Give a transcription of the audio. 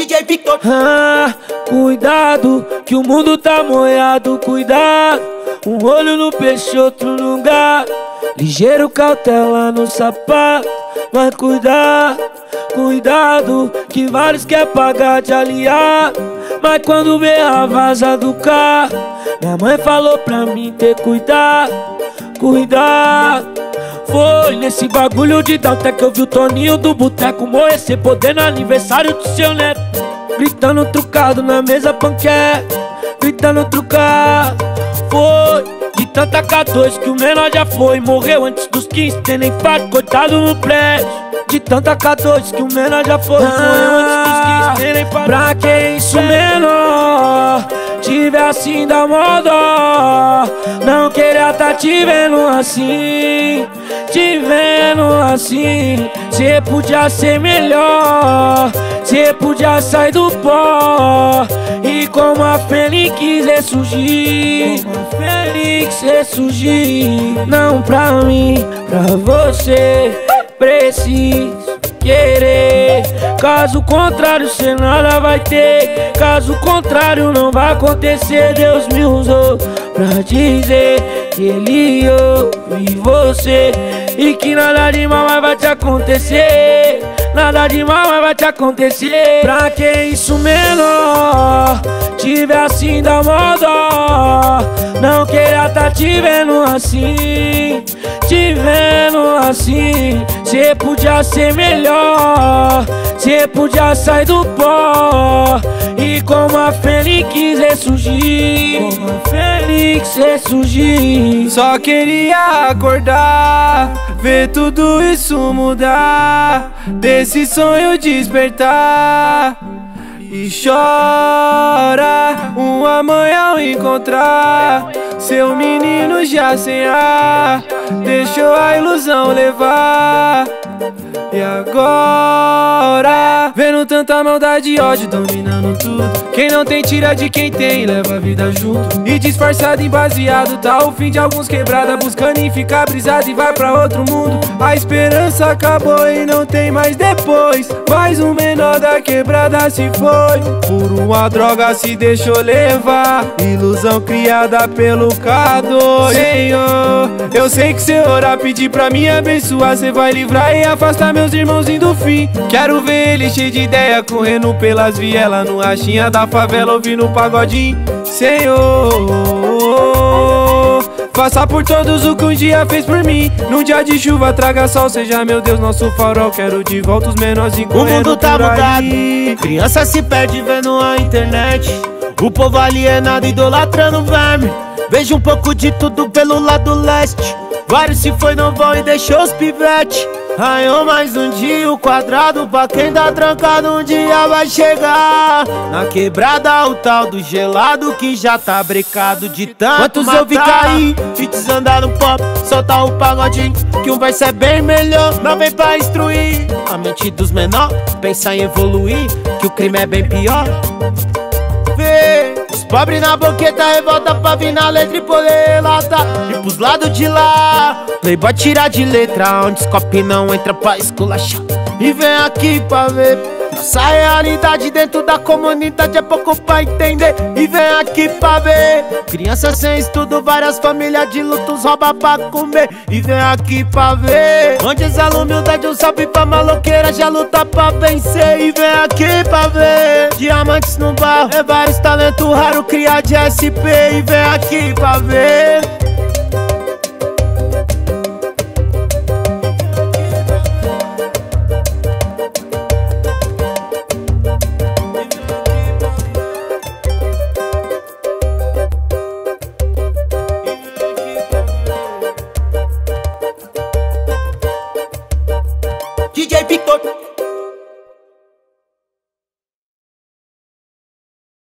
DJ Victor. Cuidado, que o mundo tá molhado, cuidado. Um olho no peixe, outro no gato. Ligeiro, cautela no sapato. Mas cuidado, cuidado, que vários quer pagar de aliado. Mas quando vê a vaza do carro, minha mãe falou pra mim ter cuidado, cuidado. Foi nesse bagulho de Dalté que eu vi o Toninho do boteco morrer sem poder no aniversário do seu neto. Gritando trucado na mesa panqueca, gritando trucado. Foi de tanta K2 que o menor já foi. Morreu antes dos 15, tendo infarto, coitado no prédio. De tanta K2 que o menor já foi. Morreu antes dos 15, tendo infarto. Pra que isso menor tiver assim da moda? Não queria tá te vendo assim, te vendo assim. Cê podia ser melhor, cê podia sair do pó e como a fênix ressurgir, como a fênix ressurgir. Não pra mim, pra você, preciso querer. Caso contrário, cê nada vai ter. Caso contrário, não vai acontecer. Deus me usou pra dizer que Ele ouve você e que nada de mal mais vai te acontecer. Nada de mal mais vai te acontecer. Pra que isso menor tiver assim da moda? Não queria tá te vendo assim, te vendo assim. Cê podia ser melhor, cê podia sair do pó e como a fênix ressurgir, como a fênix ressurgir. Só queria acordar, ver tudo isso mudar, desse sonho despertar. E chora um amanhã ao encontrar seu menino já sem ar, deixou a ilusão levar. E agora, vendo tanta maldade e ódio dominando tudo, quem não tem tira de quem tem, leva a vida junto. E disfarçado em baseado, tá o fim de alguns quebrada, buscando em ficar brisado e vai pra outro mundo. A esperança acabou e não tem mais depois. Mais um menor da quebrada se foi, por uma droga se deixou levar, ilusão criada pelo K2. Senhor, eu sei que cê orar, pedir pra me abençoar, cê vai livrar e afastar meus irmãozinhos do fim. Quero ver ele cheio de ideia, correndo pelas vielas, no rachinha da favela, ouvindo pagodinho. Senhor, faça por todos o que um dia fez por mim. Num dia de chuva traga sol, seja meu Deus nosso farol. Quero de volta os menorzinhos correndo. O mundo tá mudado, aí. Criança se perde vendo a internet. O povo alienado idolatrando verme. Vejo um pouco de tudo pelo lado leste. Vários se foi, não vão e deixou os pivete. Raiou mais um dia o quadrado, pra quem tá trancado um dia vai chegar. Na quebrada o tal do gelado que já tá brecado de tanto quantos matar. Eu vi cair, fits andar no pop, soltar o pagodinho, que um verso é bem melhor, não vem pra instruir a mente dos menor, pensar em evoluir, que o crime é bem pior. Vê os pobres na boqueta, revolta pra vir na letra e poder relatar. E pros lados de lá, playboy tira de letra, onde os copy não entra pra esculachar. E vem aqui pra ver nossa realidade dentro da comunidade, é pouco pra entender. E vem aqui pra ver criança sem estudo, várias famílias de lutos rouba pra comer. E vem aqui pra ver onde exala humildade, um salve pra maloqueira, já luta pra vencer. E vem aqui pra ver diamantes no barro, é vários talentos raros, cria de SP. E vem aqui pra ver